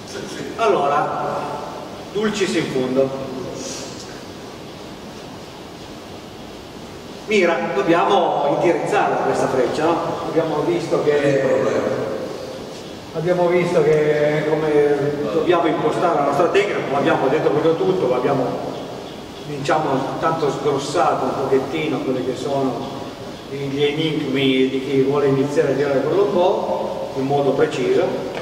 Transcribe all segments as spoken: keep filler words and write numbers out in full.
Allora, dulcis in fundo. Mira, dobbiamo indirizzare questa freccia, no? Abbiamo visto che abbiamo visto che come dobbiamo impostare la nostra tecnica, non abbiamo detto proprio tutto, abbiamo diciamo tanto sgrossato un pochettino quelli che sono gli enigmi di chi vuole iniziare a girare con un po' in modo preciso.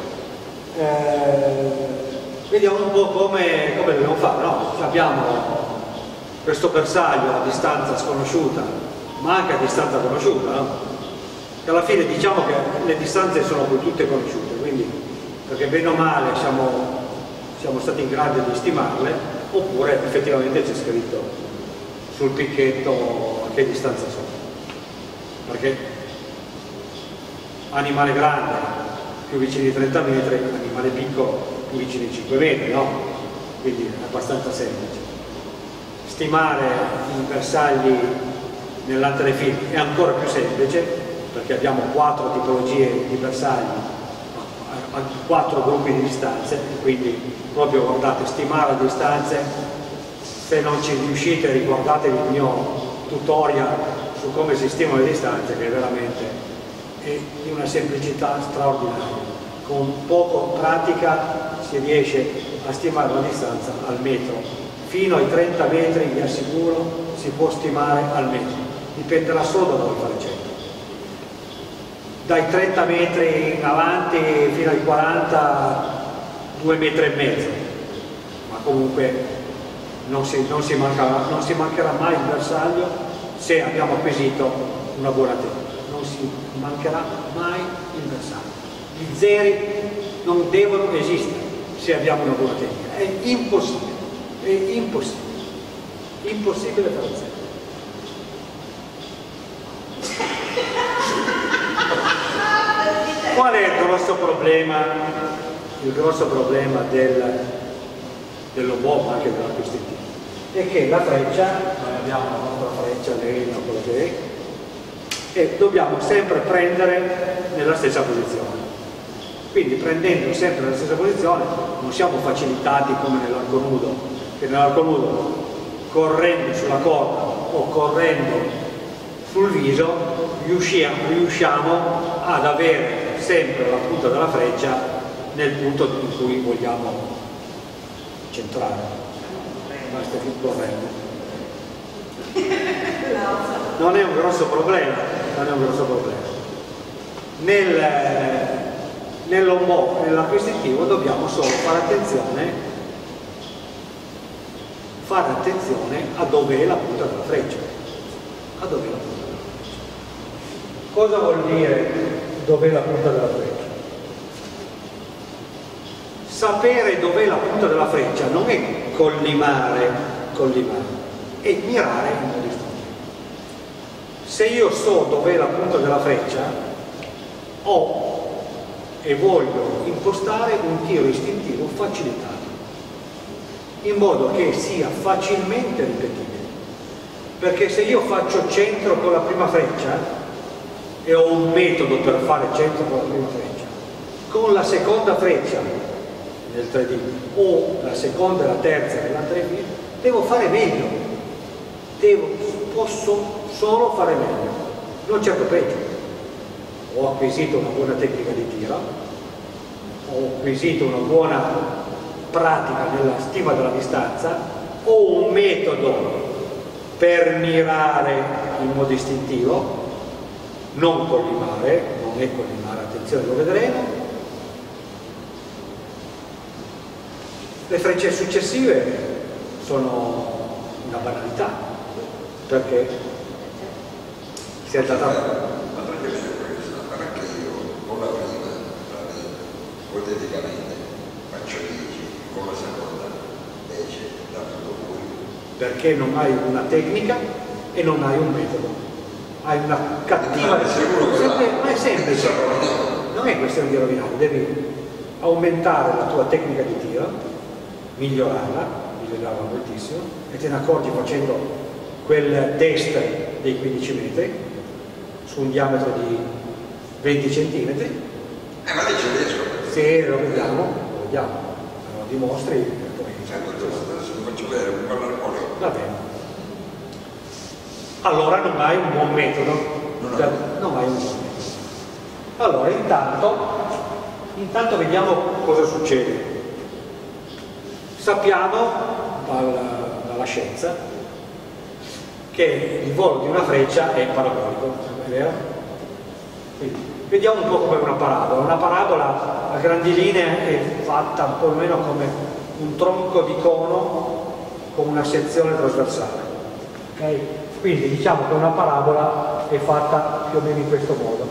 Eh, vediamo un po' come, come dobbiamo fare, no? Abbiamo questo bersaglio a distanza sconosciuta, ma anche a distanza conosciuta, no? Che alla fine diciamo che le distanze sono poi tutte conosciute, quindi perché bene o male siamo, siamo stati in grado di stimarle, oppure effettivamente c'è scritto sul picchetto a che distanza sono. Perché animale grande più vicino di trenta metri, animale piccolo più vicino di cinque metri, no? Quindi è abbastanza semplice. Stimare i bersagli nell'antelefilm è ancora più semplice, perché abbiamo quattro tipologie di bersagli, quattro gruppi di distanze, quindi proprio guardate, stimare le distanze, se non ci riuscite ricordatevi il mio tutorial su come si stimano le distanze, che veramente è di una semplicità straordinaria. Con poco pratica si riesce a stimare la distanza al metro. Fino ai trenta metri, vi assicuro, si può stimare al metro. Dipenderà solo da voi fare centro. Dai trenta metri in avanti fino ai quaranta, due metri e mezzo. Ma comunque non si, non si, mancherà, non si mancherà mai il bersaglio se abbiamo acquisito una buona tecnica. Non si mancherà mai il bersaglio. I zeri non devono esistere se abbiamo una buona tecnica. È impossibile, è impossibile. Impossibile fare zero. Qual è il grosso problema? Il grosso problema del, dell'oboe, ma anche della questione? È che la freccia, noi abbiamo la nostra freccia, l'elmo, quello che è, e dobbiamo sempre prendere nella stessa posizione. Quindi prendendo sempre nella stessa posizione non siamo facilitati come nell'arco nudo, che nell'arco nudo correndo sulla corda o correndo sul viso riusciamo, riusciamo ad avere sempre la punta della freccia nel punto in cui vogliamo centrare. Basta che correndo. Non è un grosso problema, non è un grosso problema. Nel, nell'oboe, nell'acquisitivo dobbiamo solo fare attenzione, fare attenzione a dove è la punta della freccia. A dove è la punta della freccia. Cosa vuol dire dov'è la punta della freccia? Sapere dov'è la punta della freccia non è collimare, collimare, è mirare in modo istintivo. Se io so dov'è la punta della freccia, ho e voglio impostare un tiro istintivo facilitato, in modo che sia facilmente ripetibile. Perché se io faccio centro con la prima freccia, e ho un metodo per fare centro con la prima freccia, con la seconda freccia nel tre D o la seconda e la terza nell'antelefilm, devo fare meglio, devo, posso solo fare meglio, non certo peggio. Ho acquisito una buona tecnica di tiro, ho acquisito una buona pratica nella stima della distanza, ho un metodo per mirare in modo istintivo, non collimare, non è collimare, attenzione, lo vedremo. Le frecce successive sono una banalità, perché si è andata... Ma perché questa? Perché io con la prima, ipoteticamente, faccio dieci, con la seconda dieci, da tutto pure. Perché non hai una tecnica e non hai un metodo. Hai una cattiva... Ma è semplice, non è questione di rovinare, devi aumentare la tua tecnica di tiro, migliorarla, migliorarla moltissimo, e te ne accorgi facendo quel test dei quindici metri su un diametro di venti centimetri. Eh, ma lì ci riesco. Se lo vediamo, lo vediamo. dimostri e poi... Ecco, adesso vi faccio vedere un parlarcone. Va bene. Allora non hai un buon metodo. Non, non hai un buon metodo. Allora, intanto, intanto vediamo cosa succede. Sappiamo dalla, dalla scienza che il volo di una freccia è parabolico, è vero? Quindi, vediamo un po' come una parabola. Una parabola a grandi linee è fatta un po' meno come un tronco di cono con una sezione trasversale. Okay? Quindi diciamo che una parabola è fatta più o meno in questo modo.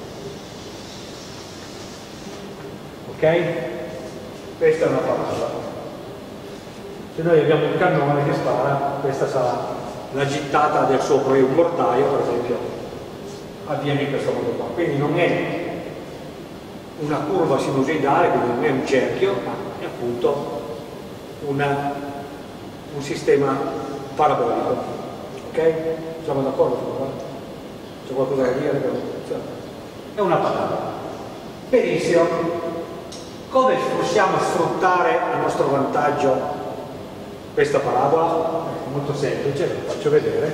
Ok? Questa è una parabola. Se noi abbiamo un cannone che spara, questa sarà la gittata del suo mortaio, per esempio, avviene in questo modo qua. Quindi non è una curva sinusoidale, quindi non è un cerchio, ma è appunto una, un sistema parabolico. Ok? Siamo d'accordo su questo? C'è qualcosa da dire? È una parabola. Benissimo. Come possiamo sfruttare a nostro vantaggio questa parabola? È molto semplice, ve lo faccio vedere.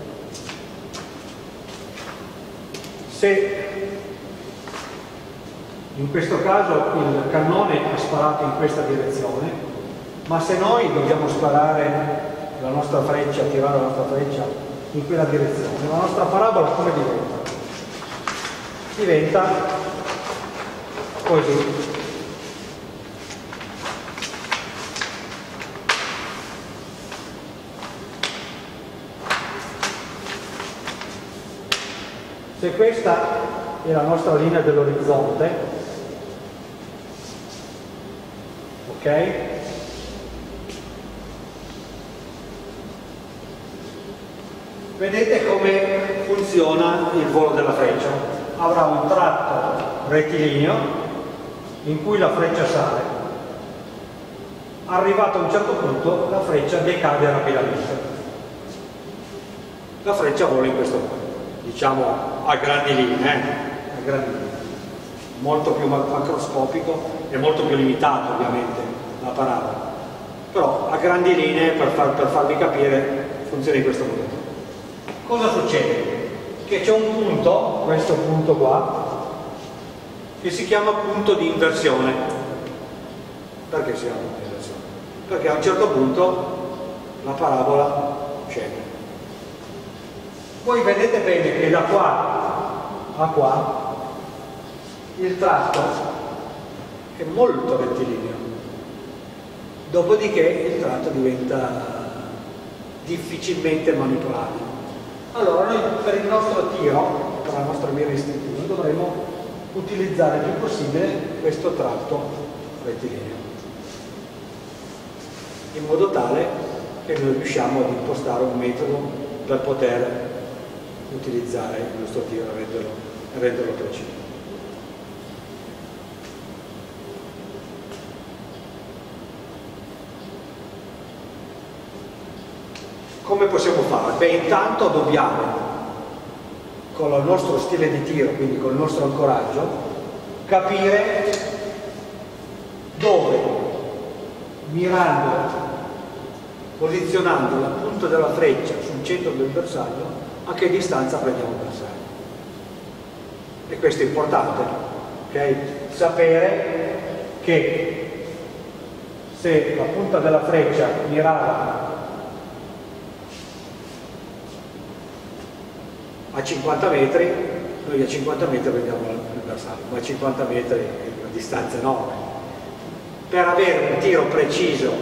Se in questo caso il cannone ha sparato in questa direzione, ma se noi dobbiamo sparare la nostra freccia, tirare la nostra freccia in quella direzione, la nostra parabola come diventa? Diventa così. Se questa è la nostra linea dell'orizzonte, ok? Vedete come funziona il volo della freccia. Avrà un tratto rettilineo in cui la freccia sale. Arrivato a un certo punto la freccia decade rapidamente. La freccia vola in questo modo, diciamo a grandi linee, eh? a grandi linee. Molto più macroscopico e molto più limitato ovviamente la parabola, però a grandi linee per, far, per farvi capire funziona in questo modo. Cosa succede? Che c'è un punto, questo punto qua, che si chiama punto di inversione. Perché si chiama punto di inversione? Perché a un certo punto la parabola scende. Voi vedete bene che da qua a qua il tratto è molto rettilineo, dopodiché il tratto diventa difficilmente manipolabile. Allora noi per il nostro tiro, per la nostra mira istintiva, dovremo utilizzare il più possibile questo tratto rettilineo, in modo tale che noi riusciamo ad impostare un metodo per poter utilizzare il nostro tiro e renderlo, renderlo preciso. Come possiamo fare? Beh, intanto dobbiamo, con il nostro stile di tiro, quindi con il nostro ancoraggio, capire dove, mirando, posizionando la punta della freccia sul centro del bersaglio, a che distanza prendiamo il bersaglio. E questo è importante, ok? Sapere che se la punta della freccia mirava a cinquanta metri, noi a cinquanta metri prendiamo il bersaglio, ma a cinquanta metri è una distanza enorme. Per avere un tiro preciso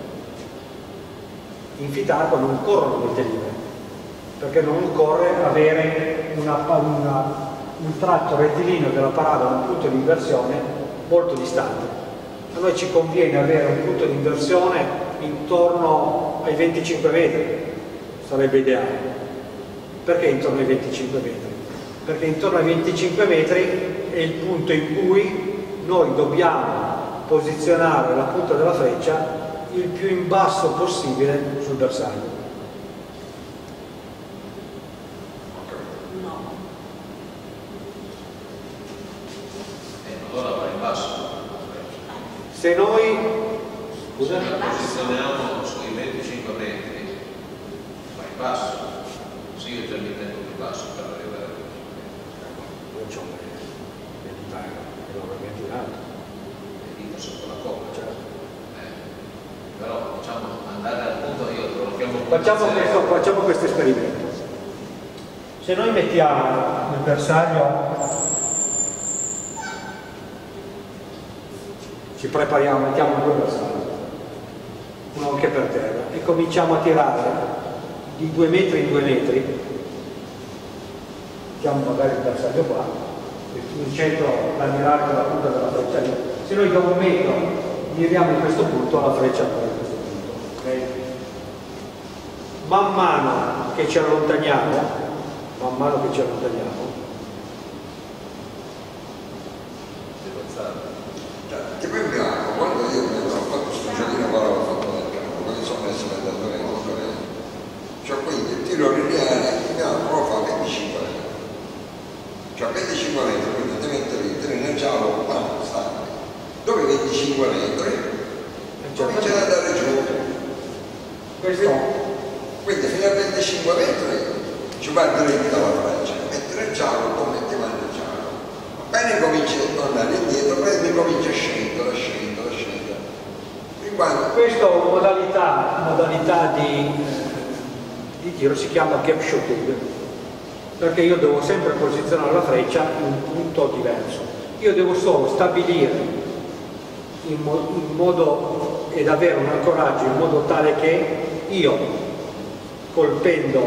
in fitarco non corrono molte linee, perché non occorre avere una, una, un tratto rettilineo della parabola, un punto di inversione molto distante. A noi ci conviene avere un punto di inversione intorno ai venticinque metri, sarebbe ideale. Perché intorno ai venticinque metri? Perché intorno ai venticinque metri è il punto in cui noi dobbiamo posizionare la punta della freccia il più in basso possibile sul bersaglio. No. E allora va in basso. Se noi Scusa? Se la posizioniamo sui venticinque metri, va in basso, sì, io già mi tengo più basso per arrivare a venticinque metri. Io ho le dita che l'ho ventilato. Le dita sotto la colla, Certo. eh, però diciamo andare al punto, io te lo chiamo Facciamo questo, facciamo questo esperimento. Se noi mettiamo il bersaglio, ci prepariamo, mettiamo due bersagli, uno anche per terra, e cominciamo a tirare di due metri in due metri, mettiamo magari il bersaglio qua, in centro da mirare con la punta della freccia lì. Se noi da un metro miriamo in questo punto, la freccia va in questo punto. Okay? Man mano che ci allontaniamo, man mano che ci allontaniamo, Che poi mi ha, quando io mi sono fatto questo giochino, però l'ho fatto nel campo, quando sono messo nel allenamento, cioè quindi il tiro lineare mi ha proprio a venticinque metri, cioè venticinque metri, quindi devi mettere il tiro nel giallo, quanto sta? Dove venticinque metri comincia ad andare giù. questo Quindi fino a venticinque metri ci va dritto la freccia, mentre il giallo come metti mano il giallo. Appena comincia a tornare indietro, poi comincia a scendere, a scendere, a scendere. Riguardo. Questa modalità, modalità di, di tiro si chiama gap shooting, perché io devo sempre posizionare la freccia in un punto diverso. Io devo solo stabilire in, mo in modo ed avere un ancoraggio in modo tale che io, colpendo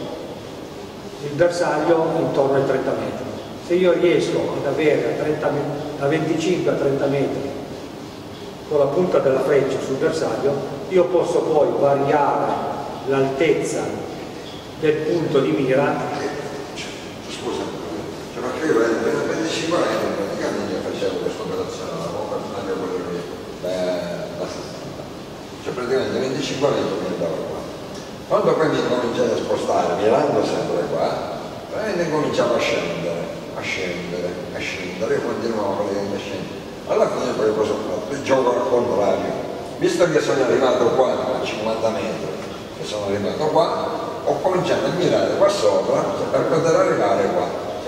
il bersaglio, intorno ai trenta metri. Se io riesco ad avere a trenta, da venticinque a trenta metri con la punta della freccia sul bersaglio, io posso poi variare l'altezza del punto di mira. Scusa, cioè, perché io per venticinque metri praticamente facevo questa operazione, la bomba taglio quello lì, da sessanta. Cioè praticamente venticinque metri mi andavo qua. Quando poi mi cominciai a spostare, mirando sempre qua, poi cominciavo a scendere. a scendere, a scendere, io continuavo praticamente a scendere. Alla fine poi cosa ho fatto? Il gioco al contrario. Visto che sono arrivato qua a cinquanta metri, che sono arrivato qua, ho cominciato a mirare qua sopra per poter arrivare qua.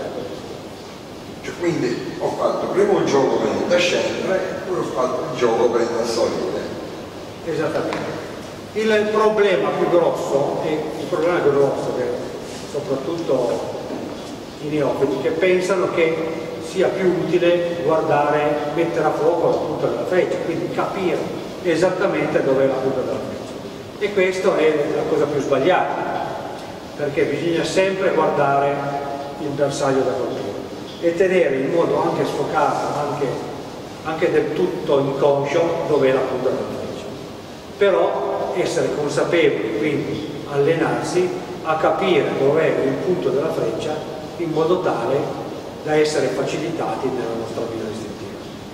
Cioè, quindi ho fatto prima un gioco per a scendere e poi ho fatto il gioco per a salire. Esattamente. Il problema più grosso, e il problema più grosso che soprattutto i neofiti che pensano che sia più utile guardare, mettere a fuoco la punta della freccia, quindi capire esattamente dove è la punta della freccia. E questa è la cosa più sbagliata, perché bisogna sempre guardare il bersaglio da colpire e tenere in modo anche sfocato, anche, anche del tutto inconscio, dove è la punta della freccia. Però essere consapevoli, quindi allenarsi a capire dove è il punto della freccia in modo tale da essere facilitati nella nostra vita istintiva.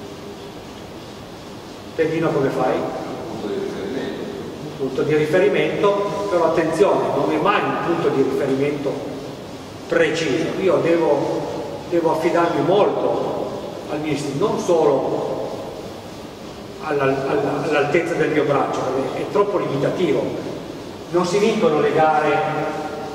Tendino, come fai? Un punto di riferimento. Un punto di riferimento, però attenzione, non è mai un punto di riferimento preciso. Io devo, devo affidarmi molto al mio istinto, non solo all'altezza del mio braccio, perché è troppo limitativo. Non si vincono le gare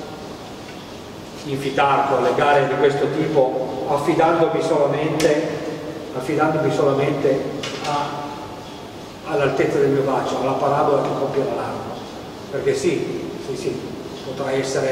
in fitarco, le gare di questo tipo, affidandomi solamente, affidandomi solamente all'altezza del mio braccio, alla parabola che compie la lama. Perché sì, sì, sì, potrà essere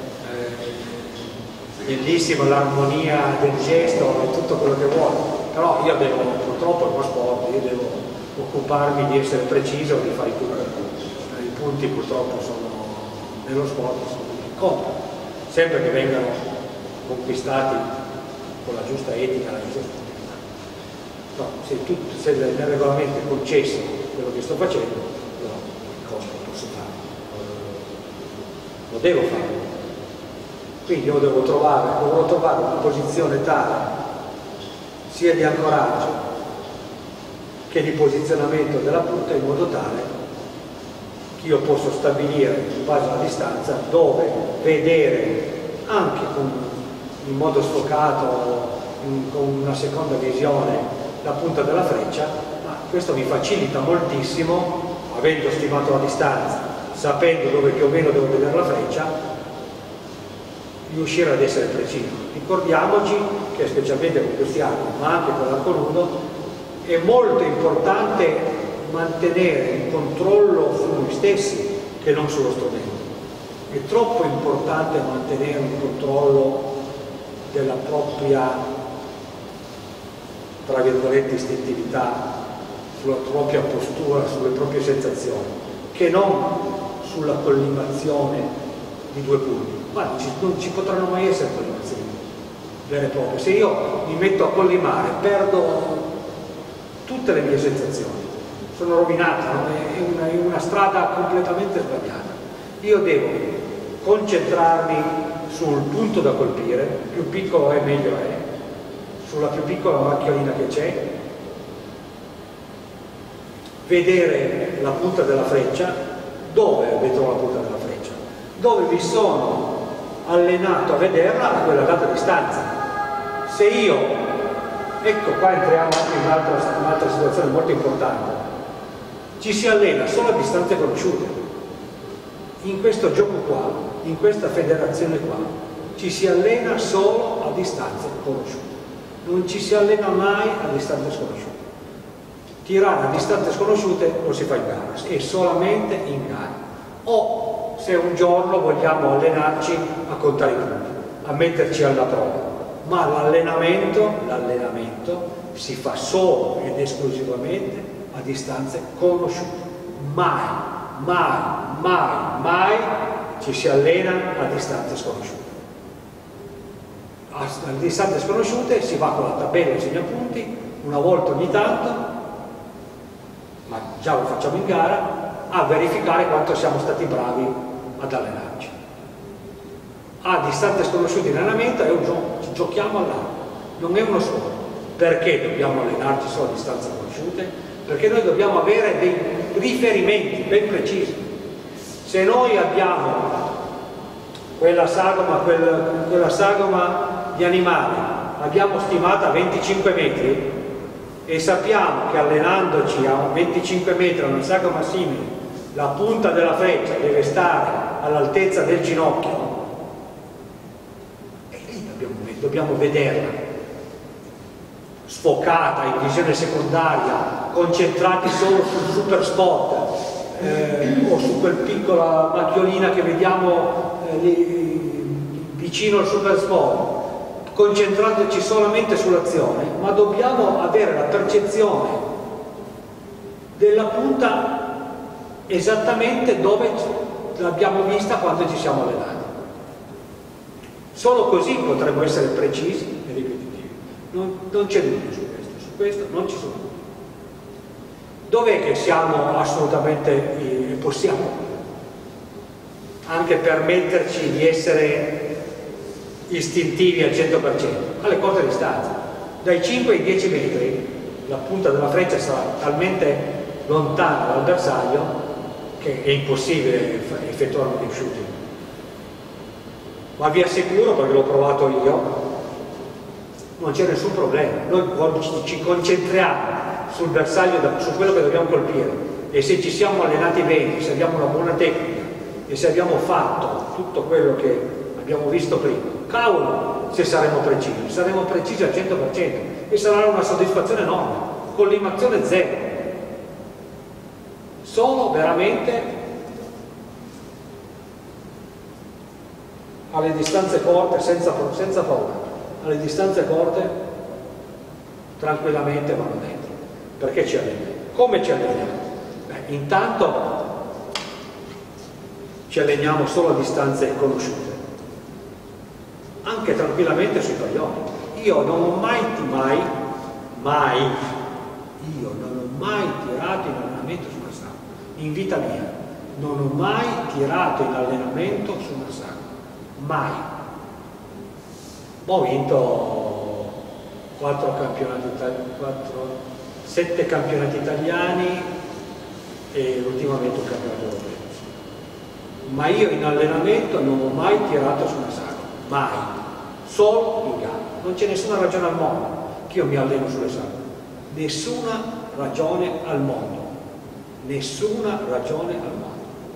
eh, bellissima l'armonia del gesto e tutto quello che vuole, però io devo, purtroppo è uno sport, io devo occuparmi di essere preciso, di fare i punti. I punti purtroppo sono, nello sport, sono che contano. Sempre che vengano conquistati con la giusta etica, la giusta sportività. No, se, tutto, se nel regolamento è concesso quello che sto facendo, no, cosa posso fare? Lo devo fare. Quindi io devo trovare, dovrò trovare una posizione tale, sia di ancoraggio che di posizionamento della punta, in modo tale che io posso stabilire in base alla distanza dove vedere anche con, in modo sfocato, in, con una seconda visione, la punta della freccia, ma questo mi facilita moltissimo avendo stimato la distanza, sapendo dove più o meno devo vedere la freccia, riuscire ad essere preciso. Ricordiamoci che specialmente con questi archi, ma anche con l'arco nudo, è molto importante mantenere il controllo su noi stessi che non sullo strumento. È troppo importante mantenere un controllo della propria, tra virgolette, istintività, sulla propria postura, sulle proprie sensazioni, che non sulla collimazione di due punti. Ma non ci, non ci potranno mai essere collimazioni vere e proprie. Se io mi metto a collimare, perdo tutte le mie sensazioni, sono rovinato, no? È, una, è una strada completamente sbagliata. Io devo concentrarmi sul punto da colpire, più piccolo è meglio è, sulla più piccola macchiolina che c'è, vedere la punta della freccia. Dove vedo la punta della freccia? Dove mi sono allenato a vederla a quella data distanza. Se io, ecco qua entriamo anche in un'altra, un'altra situazione molto importante, ci si allena solo a distanze conosciute. In questo gioco qua, in questa federazione qua, ci si allena solo a distanze conosciute, non ci si allena mai a distanze sconosciute. Tirare a distanze sconosciute non si fa in gara, è solamente in gara. O se un giorno vogliamo allenarci a contare i punti, a metterci alla prova, ma l'allenamento, l'allenamento si fa solo ed esclusivamente a distanze conosciute. Mai, mai, mai, mai ci si allena a distanze sconosciute. A distanze sconosciute si va con la tabella e segnapunti una volta ogni tanto, ma già lo facciamo in gara, a verificare quanto siamo stati bravi ad allenarci. A distanze sconosciute in allenamento è un gioco, ci giochiamo all'arco, non è uno sport. Perché dobbiamo allenarci solo a distanze conosciute? Perché noi dobbiamo avere dei riferimenti ben precisi. Se noi abbiamo quella sagoma, quel, quella sagoma di animale, l'abbiamo stimata a venticinque metri, e sappiamo che allenandoci a venticinque metri a una sagoma simile, la punta della freccia deve stare all'altezza del ginocchio, e lì dobbiamo, dobbiamo vederla sfocata in visione secondaria, concentrati solo sul super spot eh, o su quel piccola macchiolina che vediamo eh, lì, vicino al super spot, concentrandoci solamente sull'azione, ma dobbiamo avere la percezione della punta esattamente dove l'abbiamo vista quando ci siamo allenati. Solo così potremo essere precisi e ripetitivi. Non, non c'è dubbio su questo, su questo non ci sono dubbi. Dov'è che siamo assolutamente, eh, possiamo anche permetterci di essere istintivi al cento per cento? Alle corte distanze, dai cinque ai dieci metri la punta della freccia sarà talmente lontana dal bersaglio che è impossibile effettuare un shooting. Ma vi assicuro, perché l'ho provato io, non c'è nessun problema. Noi ci concentriamo sul bersaglio, su quello che dobbiamo colpire, e se ci siamo allenati bene, se abbiamo una buona tecnica e se abbiamo fatto tutto quello che abbiamo visto prima, cavolo, se saremo precisi, saremo precisi al cento per cento e sarà una soddisfazione enorme, collimazione zero. Solo veramente alle distanze corte, senza, senza paura, alle distanze corte tranquillamente vanno dentro. Perché ci alleniamo? Come ci alleniamo? Beh, intanto ci alleniamo solo a distanze conosciute, anche tranquillamente sui palloni. Io non ho mai, mai, mai, io non ho mai tirato in allenamento su una sagoma. In vita mia non ho mai tirato in allenamento su una sagoma, mai. Ho vinto quattro campionati quattro, sette campionati italiani e ultimamente un campionato europeo. Ma io in allenamento non ho mai tirato su una sagoma, mai, solo in gara. Non c'è nessuna ragione al mondo che io mi alleno sulle sagome, nessuna ragione al mondo. nessuna ragione al mondo.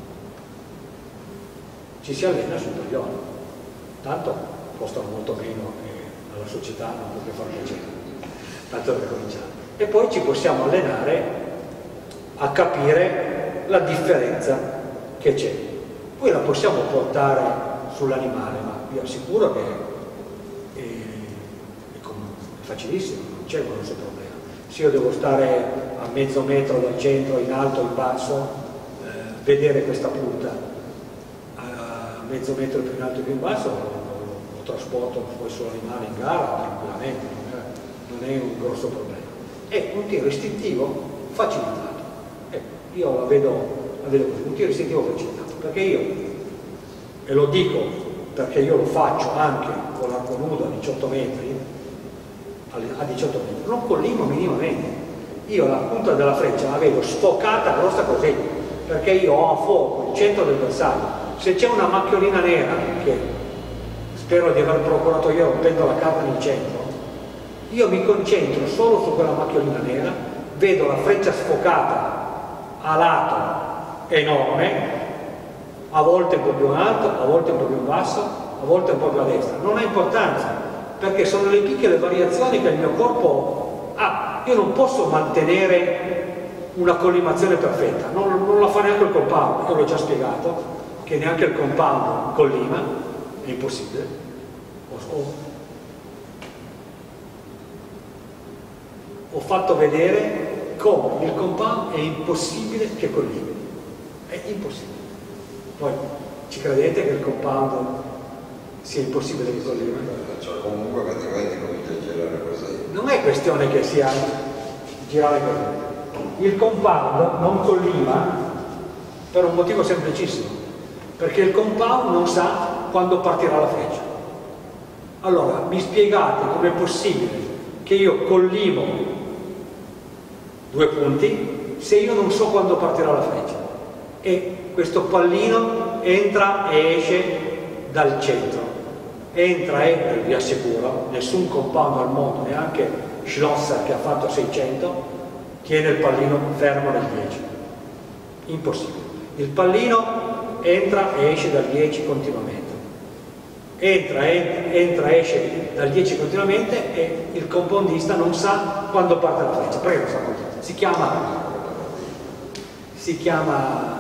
Ci si allena sul pallone, tanto costano molto meno e alla società non potrebbe far piacere, tanto per cominciare. E poi ci possiamo allenare a capire la differenza che c'è. Poi la possiamo portare sull'animale, ma vi assicuro che è, è, com- è facilissimo, non c'è un grosso problema. Se io devo stare a mezzo metro dal centro, in alto, in basso, eh, vedere questa punta a mezzo metro più in alto e più in basso, lo, lo, lo trasporto poi sull'animale in gara tranquillamente, non è, non è un grosso problema. È un tiro istintivo facilitato. Ecco, io la vedo, la vedo così, un tiro istintivo facilitato, perché io, e lo dico perché io lo faccio anche con l'arco nudo a diciotto metri, a diciotto metri, non collimo minimamente. Io la punta della freccia la vedo sfocata grossa così, perché io ho a fuoco il centro del bersaglio. Se c'è una macchiolina nera, che spero di aver procurato io rompendo la carta nel centro, io mi concentro solo su quella macchiolina nera, vedo la freccia sfocata a lato enorme, a volte un po' più in alto, a volte un po' più in basso, a volte un po' più a destra. Non ha importanza, perché sono le piccole variazioni che il mio corpo ha. Io non posso mantenere una collimazione perfetta, non, non la fa neanche il compound, io l'ho già spiegato, che neanche il compound collima, è impossibile. Ho, ho, ho fatto vedere come il compound è impossibile che collimi, è impossibile. Poi ci credete che il compound sia impossibile che collimi? Cioè, comunque praticamente comincia a girare così. Non è questione che sia girare così. Il compound non collima per un motivo semplicissimo, perché il compound non sa quando partirà la freccia. Allora, mi spiegate com'è possibile che io collimo due punti se io non so quando partirà la freccia? E questo pallino entra e esce dal centro. Entra e, vi assicuro, nessun compound al mondo, neanche Schlosser che ha fatto seicento, tiene il pallino fermo nel dieci. Impossibile. Il pallino entra e esce dal dieci continuamente. Entra, entra, entra e esce dal dieci continuamente e il compoundista non sa quando parte la freccia. Prego, sa così. Si chiama, si chiama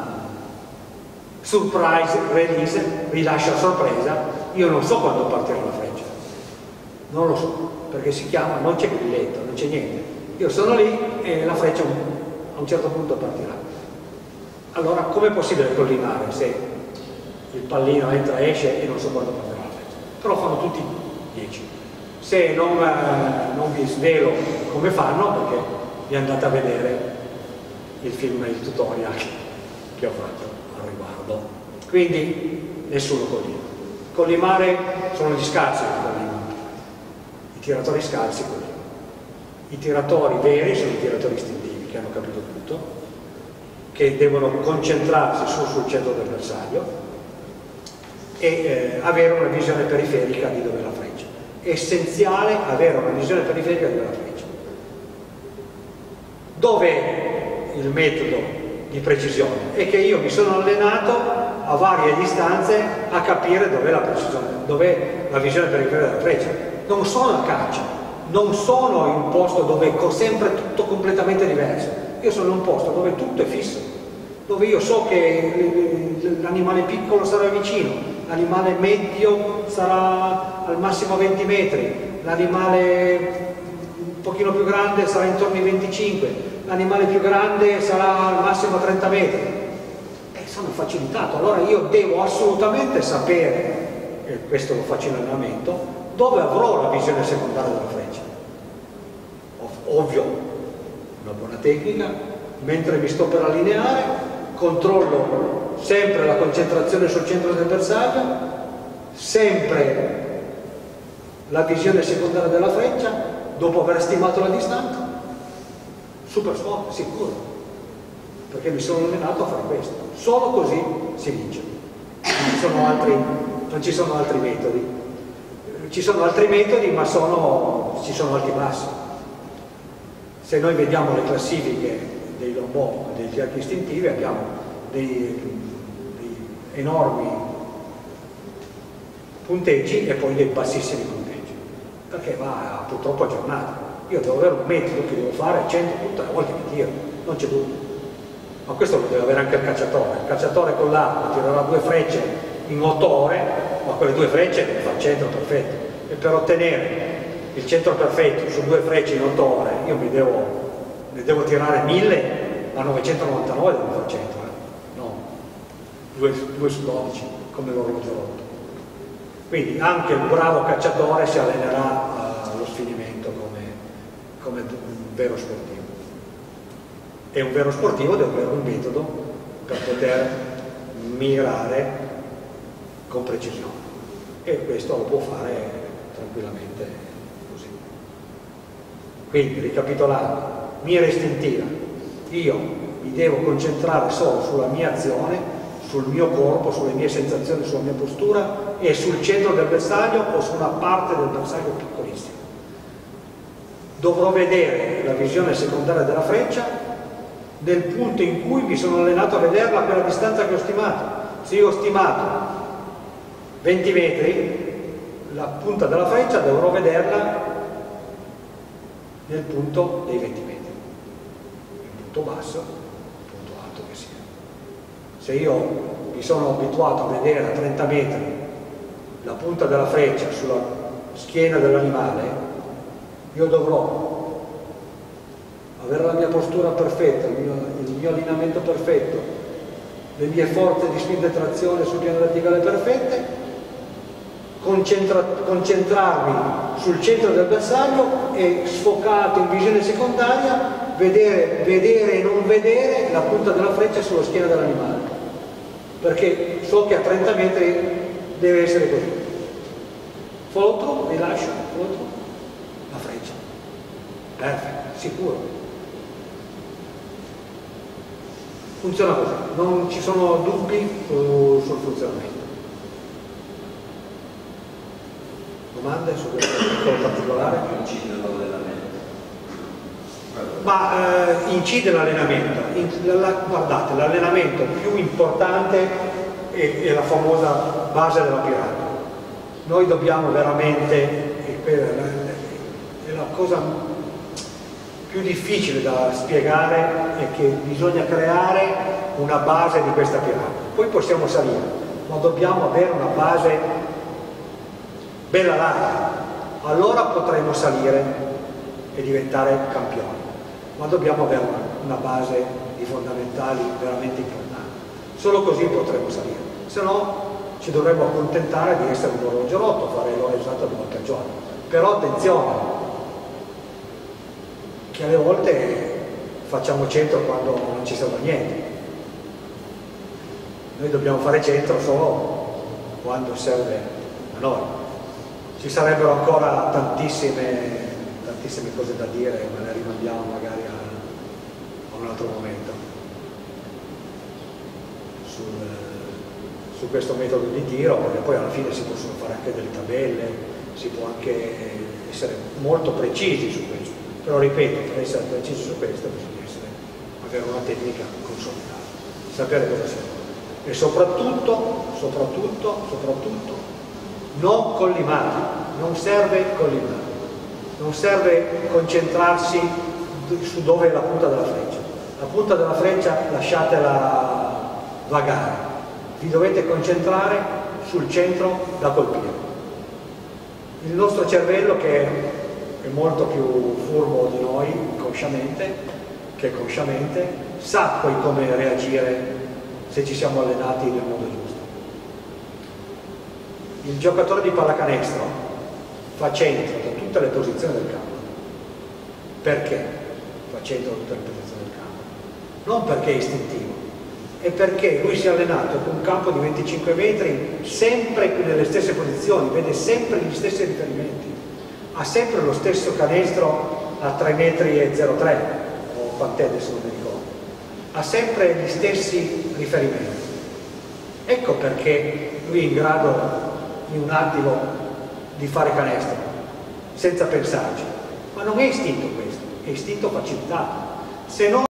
surprise release, rilascia sorpresa. Io non so quando partirà la freccia, non lo so, perché si chiama, non c'è grilletto, non c'è niente. Io sono lì e la freccia a un certo punto partirà. Allora, com'è possibile collimare se il pallino entra e esce e non so quando partirà la freccia? Però fanno tutti dieci. Se non, eh, non vi svelo come fanno, perché vi andate a vedere il film, il tutorial che ho fatto al riguardo. Quindi nessuno collima. Collimare sono gli scarsi che collimano, i tiratori scarsi collimano. I tiratori veri sono i tiratori istintivi che hanno capito tutto, che devono concentrarsi su, sul centro del bersaglio e eh, avere una visione periferica di dove è la freccia. È essenziale avere una visione periferica di dove è la freccia. Dov'è il metodo di precisione? È che io mi sono allenato a varie distanze a capire dov'è la precisione, dov'è la visione periferica della freccia. Non sono a caccia, non sono in un posto dove è sempre tutto completamente diverso. Io sono in un posto dove tutto è fisso, dove io so che l'animale piccolo sarà vicino, l'animale medio sarà al massimo venti metri, l'animale un pochino più grande sarà intorno ai venticinque, l'animale più grande sarà al massimo trenta metri. Sono facilitato, allora io devo assolutamente sapere, e questo lo faccio in allenamento, dove avrò la visione secondaria della freccia. Ovvio, una buona tecnica, mentre mi sto per allineare, controllo sempre la concentrazione sul centro del bersaglio, sempre la visione secondaria della freccia, dopo aver stimato la distanza, super forte, sicuro. Perché mi sono allenato a fare questo. Solo così si vince. Non ci sono altri, non ci sono altri metodi. Ci sono altri metodi, ma sono, ci sono alti bassi. Se noi vediamo le classifiche dei longbow, degli archi istintivi, abbiamo dei, dei enormi punteggi e poi dei bassissimi punteggi, perché va purtroppo aggiornato. Io devo avere un metodo che devo fare cento tutte le volte che tiro, non c'è dubbio. Ma questo lo deve avere anche il cacciatore. Il cacciatore con l'arco tirerà due frecce in otto ore, ma quelle due frecce deve fare il centro perfetto. E per ottenere il centro perfetto su due frecce in otto ore, io mi devo, ne devo tirare mille a novecentonovantanove, devo fare centro, eh? No, due su dodici, come l'orologio rotto. Quindi anche il bravo cacciatore si allenerà allo sfinimento come, come un vero sportivo. E un vero sportivo deve avere un metodo per poter mirare con precisione, e questo lo può fare tranquillamente così. Quindi, ricapitolando, mira istintiva: io mi devo concentrare solo sulla mia azione, sul mio corpo, sulle mie sensazioni, sulla mia postura e sul centro del bersaglio o su una parte del bersaglio piccolissima. Dovrò vedere la visione secondaria della freccia nel punto in cui mi sono allenato a vederla a quella distanza che ho stimato. Se io ho stimato venti metri, la punta della freccia dovrò vederla nel punto dei venti metri, il punto basso, il punto alto che sia. Se io mi sono abituato a vedere a trenta metri la punta della freccia sulla schiena dell'animale, io dovrò avere la mia postura perfetta, il mio, il mio allineamento perfetto, le mie forze di spinta e trazione sul piano verticale perfette, concentra, concentrarmi sul centro del bersaglio e, sfocato in visione secondaria, vedere, vedere e non vedere la punta della freccia sulla schiena dell'animale, perché so che a trenta metri deve essere così. Follow through, rilascio, follow through, la freccia. Perfetto, sicuro. Funziona così, non ci sono dubbi uh, sul funzionamento. Domande su questo piccolo particolare? Incide l'allenamento. Ma eh, incide l'allenamento. In, la, guardate, l'allenamento più importante è, è la famosa base della piramide. Noi dobbiamo veramente, è la cosa più difficile da spiegare, è che bisogna creare una base di questa piramide. Poi possiamo salire, ma dobbiamo avere una base bella larga, allora potremo salire e diventare campioni, ma dobbiamo avere una, una base di fondamentali veramente importanti. Solo così potremo salire, se no ci dovremmo accontentare di essere un orologio rotto, fare l'ora esatta due volte al giorno. Però attenzione, che alle volte facciamo centro quando non ci serve a niente. Noi dobbiamo fare centro solo quando serve a noi. Ci sarebbero ancora tantissime, tantissime cose da dire, ma le rimandiamo magari a, a un altro momento sul, su questo metodo di tiro, perché poi alla fine si possono fare anche delle tabelle, si può anche essere molto precisi su questo. Però ripeto, per essere precisi su questo bisogna essere, avere una tecnica consolidata, sapere cosa si vuole. E soprattutto, soprattutto, soprattutto, non collimare, non serve collimare, non serve concentrarsi su dove è la punta della freccia. La punta della freccia lasciatela vagare, vi dovete concentrare sul centro da colpire. Il nostro cervello, che è molto più furbo di noi consciamente che consciamente, sa poi come reagire se ci siamo allenati nel modo giusto. Il giocatore di pallacanestro fa centro da tutte le posizioni del campo. Perché fa centro da tutte le posizioni del campo? Non perché è istintivo, è perché lui si è allenato con un campo di venticinque metri sempre nelle stesse posizioni, vede sempre gli stessi riferimenti, ha sempre lo stesso canestro a tre metri e zero tre, o quant'è adesso non mi ricordo, ha sempre gli stessi riferimenti. Ecco perché lui è in grado in un attimo di fare canestro senza pensarci, ma non è istinto questo, è istinto facilitato. Se no